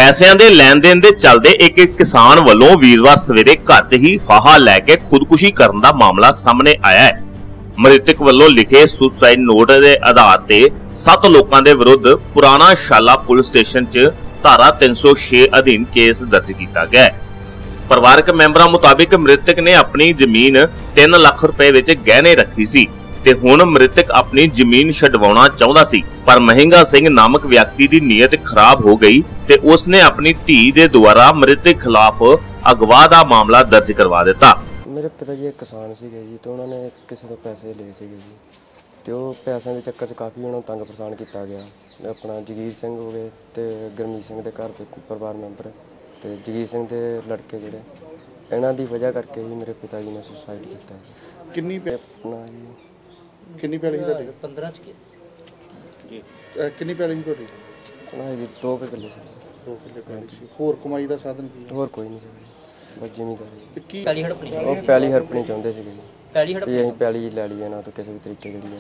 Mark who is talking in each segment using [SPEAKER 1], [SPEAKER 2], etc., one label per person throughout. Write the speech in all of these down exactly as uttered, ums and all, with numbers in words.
[SPEAKER 1] ਪੈਸਿਆਂ ਦੇ ਲੈਣ ਦੇਣ ਦੇ ਚੱਲਦੇ ਇੱਕ ਇੱਕ ਕਿਸਾਨ ਵੱਲੋਂ ਵੀਰਵਾਰ ਸਵੇਰੇ ਘਰ 'ਚ ਹੀ ਫਾਹਾ ਲੈ ਕੇ ਖੁਦਕੁਸ਼ੀ ਕਰਨ ਦਾ ਮਾਮਲਾ ਸਾਹਮਣੇ ਆਇਆ ਹੈ। ਮ੍ਰਿਤਕ ਵੱਲੋਂ ਲਿਖੇ ਸੁਸਾਈਡ ਨੋਟ ਦੇ ਆਧਾਰ ਤੇ ਸੱਤ ਲੋਕਾਂ ਦੇ ਵਿਰੁੱਧ ਪੁਰਾਣਾ ਸ਼ਾਲਾ ਪੁਲਿਸ ਸਟੇਸ਼ਨ 'ਚ ਧਾਰਾ ਤਿੰਨ सौ छह ਅਧੀਨ ਕੇਸ ਦਰਜ ਕੀਤਾ ਗਿਆ ਹੈ। ਪਰਿਵਾਰਕ ਮੈਂਬਰਾਂ ਮੁਤਾਬਿਕ ਮ੍ਰਿਤਕ ਨੇ ਆਪਣੀ ਜ਼ਮੀਨ ਤਿੰਨ ਲੱਖ ਰੁਪਏ ਵਿੱਚ ਗਹਿਣੇ ਰੱਖੀ ਸੀ ਤੇ ਹੁਣ ਮ੍ਰਿਤਕ ਆਪਣੀ ਜ਼ਮੀਨ ਛਡਵਾਉਣਾ ਚਾਹੁੰਦਾ ਸੀ, ਪਰ ਮਹਿੰਗਾ ਸਿੰਘ ਨਾਮਕ ਵਿਅਕਤੀ ਦੀ ਨੀਅਤ ਖਰਾਬ ਹੋ ਗਈ ਤੇ ਉਸਨੇ ਆਪਣੀ ਧੀ ਦੇ ਦੁਆਰਾ ਮ੍ਰਿਤਕ ਖਿਲਾਫ ਅਗਵਾ ਦਾ ਮਾਮਲਾ ਦਰਜ ਕਰਵਾ ਦਿੱਤਾ।
[SPEAKER 2] ਮੇਰੇ ਪਿਤਾ ਜੀ ਇੱਕ ਕਿਸਾਨ ਸੀਗੇ ਜੀ ਤੇ ਉਹਨਾਂ ਨੇ ਕਿਸੇ ਤੋਂ ਪੈਸੇ ਲਏ ਸੀਗੇ ਜੀ ਤੇ ਉਹ ਪੈਸਿਆਂ ਦੇ ਚੱਕਰ 'ਚ ਕਾਫੀ ਉਹਨਾਂ ਨੂੰ ਤੰਗ ਪਰੇਸ਼ਾਨ ਕੀਤਾ ਗਿਆ। ਆਪਣਾ ਜਗੀਰ ਸਿੰਘ ਹੋ ਗਏ ਤੇ ਗੁਰਮੀਤ ਸਿੰਘ ਦੇ ਘਰ ਦੇ ਪਰਿਵਾਰ ਮੈਂਬਰ ਤੇ ਜਗੀਰ ਸਿੰਘ ਦੇ ਲੜਕੇ ਜਿਹੜੇ ਇਹਨਾਂ ਦੀ ਵਜ੍ਹਾ ਕਰਕੇ ਹੀ ਮੇਰੇ ਪਿਤਾ ਜੀ ਨੇ ਸੁਸਾਈਡ ਕੀਤਾ।
[SPEAKER 3] ਕਿੰਨੀ
[SPEAKER 2] ਆਪਣਾ ਜੀ
[SPEAKER 3] ਕਿੰਨੀ ਪੈਲੀ ਸੀ ਤੁਹਾਡੀ?
[SPEAKER 4] पंद्रह च
[SPEAKER 3] ਜੀ ਕਿੰਨੀ ਪੈਲੀ ਸੀ ਤੁਹਾਡੀ?
[SPEAKER 2] ਆਪਣਾ ਜੀ ਦੋ ਕੁ ਕਿੱਲੇ ਸੀ।
[SPEAKER 3] ਦੋ ਕਿੱਲੇ ਪੈਲੀ ਸੀ। ਹੋਰ ਕਮਾਈ ਦਾ ਸਾਧਨ ਕੀ?
[SPEAKER 2] ਹੋਰ ਕੋਈ ਨਹੀਂ ਸੀ, ਬਸ ਜ਼ਿਮੀਂਦਾਰੀ।
[SPEAKER 3] ਤੇ ਕੀ
[SPEAKER 4] पैली हड़पनी
[SPEAKER 2] ਉਹ ਪੈਲੀ ਹਰਪਣੀ ਚਾਹੁੰਦੇ ਸੀਗੇ ਜੀ
[SPEAKER 4] पैली
[SPEAKER 2] ਵੀ
[SPEAKER 4] हड़पनी
[SPEAKER 2] ਅਸੀਂ ਪੈਲੀ ਲੈ ਲਈਏ ਨਾ ਤਾਂ ਕਿਸੇ ਵੀ ਤਰੀਕੇ ਜਿਹੜੀ ਹੈ।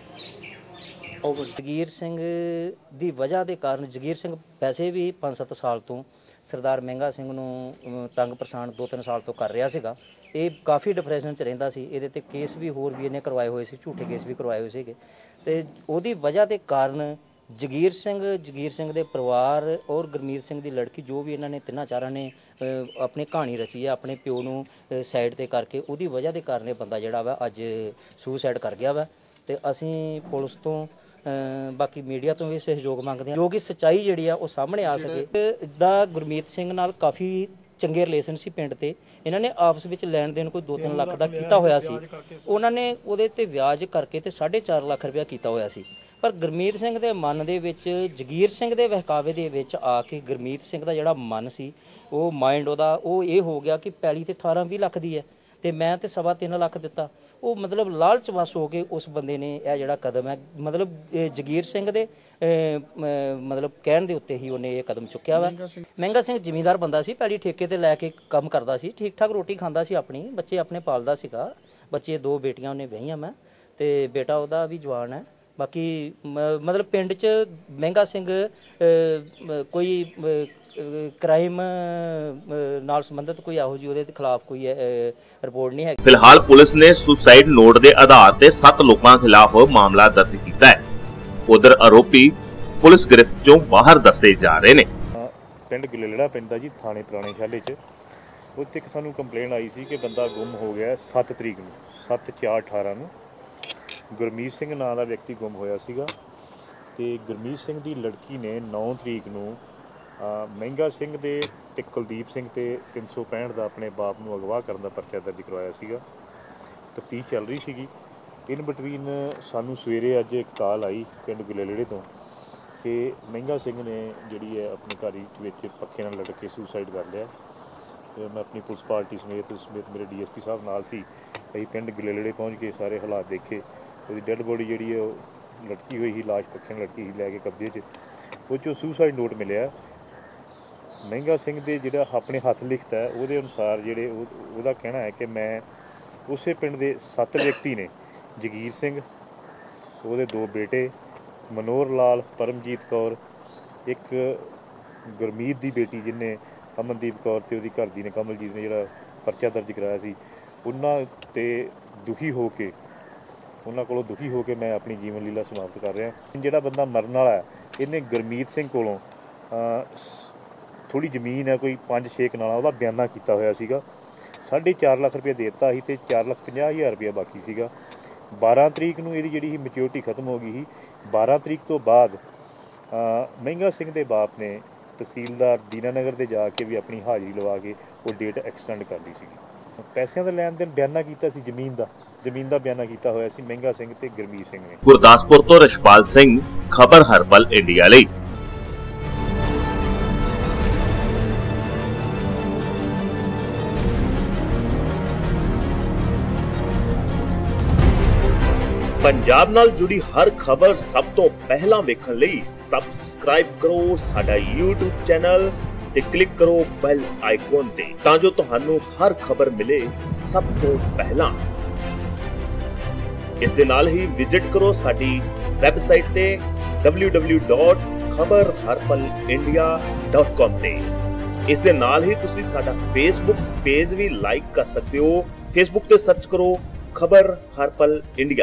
[SPEAKER 4] ਜਗੀਰ ਸਿੰਘ ਦੀ ਵਜ੍ਹਾ ਦੇ ਕਾਰਨ ਜਗੀਰ ਸਿੰਘ ਵੈਸੇ ਵੀ ਪੰਜ ਸੱਤ ਸਾਲ ਤੋਂ ਸਰਦਾਰ ਮਹਿੰਗਾ ਸਿੰਘ ਨੂੰ ਅਮ, ਤੰਗ ਪਰੇਸ਼ਾਨ ਦੋ ਤਿੰਨ ਸਾਲ ਤੋਂ ਕਰ ਰਿਹਾ ਸੀਗਾ। ਇਹ ਕਾਫੀ ਡਿਪਰੈਸ਼ਨ 'ਚ ਰਹਿੰਦਾ ਸੀ। ਇਹਦੇ ਤੇ ਕੇਸ ਵੀ ਹੋਰ ਵੀ ਇਹਨੇ ਕਰਵਾਏ ਹੋਏ ਸੀ, ਝੂਠੇ ਕੇਸ ਵੀ ਕਰਵਾਏ ਹੋਏ ਸੀਗੇ ਤੇ ਉਹਦੀ ਵਜ੍ਹਾ ਦੇ ਕਾਰਨ ਜਗੀਰ ਸਿੰਘ ਜਗੀਰ ਸਿੰਘ ਦੇ ਪਰਿਵਾਰ ਔਰ ਗੁਰਮੀਤ ਸਿੰਘ ਦੀ ਲੜਕੀ ਜੋ ਵੀ ਇਹਨਾਂ ਨੇ ਤਿੰਨਾਂ ਚਾਰਾਂ ਨੇ ਅ, ਆਪਣੀ ਕਹਾਣੀ ਰਚੀ ਹੈ ਆਪਣੇ ਪਿਓ ਨੂੰ ਸਾਈਡ ਤੇ ਕਰਕੇ, ਉਹਦੀ ਵਜ੍ਹਾ ਦੇ ਕਾਰਨ ਇਹ ਬੰਦਾ ਜਿਹੜਾ ਵਾ ਅੱਜ ਸੁਸਾਈਡ ਕਰ ਗਿਆ ਵਾ। ਤੇ ਅਸੀਂ ਪੁਲਿਸ ਤੋਂ ਬਾਕੀ ਮੀਡੀਆ ਤੋਂ ਵੀ ਸਹਿਯੋਗ ਮੰਗਦੇ ਹਾਂ ਜੋ ਕਿ ਸੱਚਾਈ ਜਿਹੜੀ ਆ ਉਹ ਸਾਹਮਣੇ ਆ ਸਕੇ। ਇੱਦਾਂ ਗੁਰਮੀਤ ਸਿੰਘ ਨਾਲ ਕਾਫੀ ਚੰਗੇ ਰਿਲੇਸ਼ਨ ਸੀ ਪਿੰਡ ਤੇ, ਇਹਨਾਂ ਨੇ ਆਪਸ ਵਿੱਚ ਲੈਣ ਦੇਣ ਕੋਈ ਦੋ ਤਿੰਨ ਲੱਖ ਦਾ ਕੀਤਾ ਹੋਇਆ ਸੀ। ਉਹਨਾਂ ਨੇ ਉਹਦੇ ਤੇ ਵਿਆਜ ਕਰਕੇ ਤੇ ਸਾਢੇ ਚਾਰ ਲੱਖ ਰੁਪਇਆ ਕੀਤਾ ਹੋਇਆ ਸੀ। ਪਰ ਗੁਰਮੀਤ ਸਿੰਘ ਦੇ ਮਨ ਦੇ ਵਿੱਚ ਜਗੀਰ ਸਿੰਘ ਦੇ ਵਹਿਕਾਵੇ ਦੇ ਵਿੱਚ ਆ ਕੇ ਗੁਰਮੀਤ ਸਿੰਘ ਦਾ ਜਿਹੜਾ ਮਨ ਸੀ ਉਹ ਮਾਈਂਡ ਉਹਦਾ ਉਹ ਇਹ ਹੋ ਗਿਆ ਕਿ ਪੈਲੀ ਤੇ ਅਠਾਰਾਂ ਵੀਹ ਲੱਖ ਦੀ ਹੈ ਤੇ ਮੈਂ ਤੇ ਸਵਾ ਤਿੰਨ ਲੱਖ ਦਿੱਤਾ। ਉਹ ਮਤਲਬ ਲਾਲਚ ਵਸ ਹੋ ਕੇ ਉਸ ਬੰਦੇ ਨੇ ਇਹ ਜਿਹੜਾ ਕਦਮ ਹੈ ਮਤਲਬ ਜਗੀਰ ਸਿੰਘ ਦੇ ਮਤਲਬ ਕਹਿਣ ਦੇ ਉੱਤੇ ਹੀ ਉਹਨੇ ਇਹ ਕਦਮ ਚੁੱਕਿਆ ਵਾ। ਮਹਿੰਗਾ ਸਿੰਘ ਜ਼ਿਮੀਂਦਾਰ ਬੰਦਾ ਸੀ, ਪੈਲੀ ਠੇਕੇ ਤੇ ਲੈ ਕੇ ਕੰਮ ਕਰਦਾ ਸੀ, ਠੀਕ ਠਾਕ ਰੋਟੀ ਖਾਂਦਾ ਸੀ, ਆਪਣੀ ਬੱਚੇ ਆਪਣੇ ਪਾਲਦਾ ਸੀਗਾ। ਬੱਚੇ ਦੋ ਬੇਟੀਆਂ ਉਹਨੇ ਵਿਆਹੀਆਂ ਮੈਂ ਤੇ ਬੇਟਾ ਉਹਦਾ ਵੀ ਜਵਾਨ ਹੈ। ਬਾਕੀ ਮਤਲਬ ਪਿੰਡ 'ਚ ਮਹਿੰਗਾ ਸਿੰਘ ਕੋਈ ਕ੍ਰਾਈਮ ਨਾਲ ਸੰਬੰਧਿਤ ਕੋਈ ਇਹੋ ਜਿਹੀ ਉਹਦੇ ਖਿਲਾਫ ਕੋਈ ਰਿਪੋਰਟ ਨਹੀਂ ਹੈ।
[SPEAKER 1] ਫਿਲਹਾਲ ਪੁਲਿਸ ਨੇ ਸੁਸਾਈਡ ਨੋਟ ਦੇ ਆਧਾਰ ਤੇ ਸੱਤ ਲੋਕਾਂ ਖਿਲਾਫ ਮਾਮਲਾ ਦਰਜ ਕੀਤਾ ਹੈ। ਉਧਰ ਆਰੋਪੀ ਪੁਲਿਸ ਗ੍ਰਿਫਤ ਚੋਂ ਬਾਹਰ ਦੱਸੇ ਜਾ ਰਹੇ ਨੇ।
[SPEAKER 5] ਪਿੰਡ ਗਲੇਲੜਾ ਪੈਂਦਾ ਜੀ, ਥਾਣੇ ਪੁਰਾਣੇ ਸ਼ਾਲੇ 'ਚ। ਉੱਥੇ ਇੱਕ ਸਾਨੂੰ ਕੰਪਲੇਂਟ ਆਈ ਸੀ ਕਿ ਬੰਦਾ ਗੁੰਮ ਹੋ ਗਿਆ ਸੱਤ ਤਰੀਕ ਨੂੰ ਸੱਤ ਚਾਰ ਅਠਾਰਾਂ ਨੂੰ। ਗੁਰਮੀਤ ਸਿੰਘ ਨਾਂ ਦਾ ਵਿਅਕਤੀ ਗੁੰਮ ਹੋਇਆ ਸੀਗਾ ਤੇ ਗੁਰਮੀਤ ਸਿੰਘ ਦੀ ਲੜਕੀ ਨੇ ਨੌਂ ਤਰੀਕ ਨੂੰ ਮਹਿੰਗਾ ਸਿੰਘ ਦੇ ਤੇ ਕੁਲਦੀਪ ਸਿੰਘ ਤੇ ਤਿੰਨ ਸੌ ਪੈਂਹਠ ਦਾ ਆਪਣੇ ਬਾਪ ਨੂੰ ਅਗਵਾ ਕਰਨ ਦਾ ਪਰਚਾ ਦਰਜ ਕਰਵਾਇਆ ਸੀਗਾ। ਤਫਤੀਸ਼ ਚੱਲ ਰਹੀ ਸੀਗੀ। ਇਨ ਬਿਟਵੀਨ ਸਾਨੂੰ ਸਵੇਰੇ ਅੱਜ ਇੱਕ ਕਾਲ ਆਈ ਪਿੰਡ ਗੁਲੇਲੜੇ ਤੋਂ ਕਿ ਮਹਿੰਗਾ ਸਿੰਘ ਨੇ ਜਿਹੜੀ ਹੈ ਆਪਣੀ ਘਰ ਵਿੱਚ ਪੱਖੇ ਨਾਲ ਲਟਕ ਕੇ ਸੁਸਾਈਡ ਕਰ ਲਿਆ। ਮੈਂ ਆਪਣੀ ਪੁਲਿਸ ਪਾਰਟੀ ਸਮੇਤ ਸਮੇਤ ਮੇਰੇ ਡੀ ਐਸ ਪੀ ਸਾਹਿਬ ਨਾਲ ਸੀ। ਅਸੀਂ ਪਿੰਡ ਗੁਲੇਲੜੇ ਪਹੁੰਚ ਕੇ ਸਾਰੇ ਹਾਲਾਤ ਦੇਖੇ। ਉਹਦੀ ਡੈੱਡ ਬੋਡੀ ਜਿਹੜੀ ਹੈ ਉਹ ਲਟਕੀ ਹੋਈ ਸੀ, ਲਾਸ਼ ਪੱਖੇ ਨਾਲ ਲਟਕੀ ਸੀ, ਲੈ ਕੇ ਕਬਜ਼ੇ 'ਚ। ਉਹ 'ਚੋਂ ਸੁਸਾਈਡ ਨੋਟ ਮਿਲਿਆ। ਮਹਿੰਗਾ ਸਿੰਘ ਦੇ ਜਿਹੜਾ ਆਪਣੇ ਹੱਥ ਲਿਖਤ ਹੈ ਉਹਦੇ ਅਨੁਸਾਰ ਜਿਹੜੇ ਉਹ ਉਹਦਾ ਕਹਿਣਾ ਹੈ ਕਿ ਮੈਂ ਉਸੇ ਪਿੰਡ ਦੇ ਸੱਤ ਵਿਅਕਤੀ ਨੇ, ਜਗੀਰ ਸਿੰਘ, ਉਹਦੇ ਦੋ ਬੇਟੇ ਮਨੋਹਰ ਲਾਲ, ਪਰਮਜੀਤ ਕੌਰ, ਇੱਕ ਗੁਰਮੀਤ ਦੀ ਬੇਟੀ ਜਿਹਨੇ ਅਮਨਦੀਪ ਕੌਰ ਤੇ ਉਹਦੀ ਘਰ ਦੀ ਨੇ ਕਮਲਜੀਤ ਨੇ ਜਿਹੜਾ ਪਰਚਾ ਦਰਜ ਕਰਾਇਆ ਸੀ, ਉਹਨਾਂ 'ਤੇ ਦੁਖੀ ਹੋ ਕੇ ਉਹਨਾਂ ਕੋਲੋਂ ਦੁਖੀ ਹੋ ਕੇ ਮੈਂ ਆਪਣੀ ਜੀਵਨ ਲੀਲਾ ਸਮਾਪਤ ਕਰ ਰਿਹਾ। ਜਿਹੜਾ ਬੰਦਾ ਮਰਨ ਵਾਲਾ ਹੈ ਇਹਨੇ ਗੁਰਮੀਤ ਸਿੰਘ ਕੋਲੋਂ ਥੋੜ੍ਹੀ ਜ਼ਮੀਨ ਹੈ ਕੋਈ ਪੰਜ ਛੇ ਕਨਾਲਾਂ, ਉਹਦਾ ਬਿਆਨਾ ਕੀਤਾ ਹੋਇਆ ਸੀਗਾ। ਸਾਢੇ ਚਾਰ ਲੱਖ ਰੁਪਇਆ ਦੇ ਦਿੱਤਾ ਸੀ ਤੇ ਚਾਰ ਲੱਖ ਪੰਜਾਹ ਹਜ਼ਾਰ ਰੁਪਇਆ ਬਾਕੀ ਸੀਗਾ। ਬਾਰਾਂ ਤਰੀਕ ਨੂੰ ਇਹਦੀ ਜਿਹੜੀ ਸੀ ਮੈਚਿਓਰਟੀ ਖਤਮ ਹੋ ਗਈ ਸੀ। ਬਾਰਾਂ ਤਰੀਕ ਤੋਂ ਬਾਅਦ ਮਹਿੰਗਾ ਸਿੰਘ ਦੇ ਬਾਪ ਨੇ ਤਹਿਸੀਲਦਾਰ ਦੀਨਾਨਗਰ ਦੇ ਜਾ ਕੇ ਵੀ ਆਪਣੀ ਹਾਜ਼ਰੀ ਲਵਾ ਕੇ ਉਹ ਡੇਟ ਐਕਸਟੈਂਡ ਕਰ ਲਈ ਸੀਗੀ। ਪੈਸਿਆਂ ਦਾ ਲੈਣ ਦੇਣ ਬਿਆਨਾ ਕੀਤਾ ਸੀ, ਜ਼ਮੀਨ ਦਾ ਜ਼ਮੀਨ ਦਾ ਬਿਆਨਾ ਕੀਤਾ ਹੋਇਆ ਸੀ ਮਹਿੰਗਾ ਸਿੰਘ ਤੇ ਗੁਰਮੀਤ ਸਿੰਘ ਨੇ।
[SPEAKER 1] ਗੁਰਦਾਸਪੁਰ ਤੋਂ ਰਸ਼ਪਾਲ ਸਿੰਘ, ਖਬਰ ਹਰਪਲ ਇੰਡੀਆ ਲਈ। पंजाब नाल जुड़ी हर खबर सब तो पहला वेखण लई सबसक्राइब करो साडा यूट्यूब चैनल ते क्लिक करो बैल आइकॉन ते तां जो तुहानू हर खबर मिले सब तो पहला। इस दे नाल ही विजिट करो साडी वैबसाइट ते डबल्यू डबल्यू डबल्यू डॉट ਖਬਰ ਹਰ ਪਲ ਇੰਡੀਆ ਡਾਟ ਕਾਮ ਤੇ। ਇਸ ਦੇ ਨਾਲ ਹੀ ਤੁਸੀਂ ਸਾਡਾ ਫੇਸਬੁੱਕ ਪੇਜ ਵੀ ਲਾਈਕ ਕਰ ਸਕਦੇ ਹੋ। ਫੇਸਬੁੱਕ ਤੇ ਸਰਚ ਕਰੋ ਖਬਰ ਹਰ ਪਲ ਇੰਡੀਆ।